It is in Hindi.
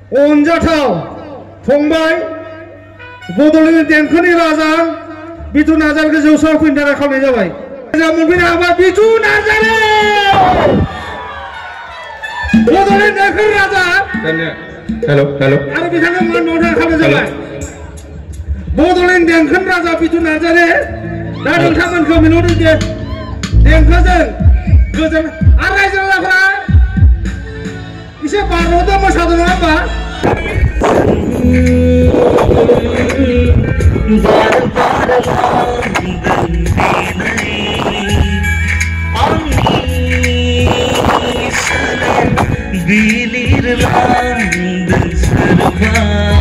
अनजाथाव फंबाय बड'लेण्ड देंखोनि राजा बिटु नार्जारिखौ जौसाङाव फैनो थाखाय खावलायनाय जाबाय। मोनफैनो हाबाय बिटु नार्जारि बड'लेण्ड देंखोनि राजा। हेलो हेलो आरो बिथांखौ मान बावनो थाखाय खावलायनाय जाबाय। बड'लेण्ड देंखोनि राजा बिटु नार्जारि दा नोंथांमोनखौ मिलौदो देंखोजों गोजोन आरो रायजो राजाफ्रा एसे बारल'दो मोसादों नङा होमबा? बिलिर लांदों सोरबा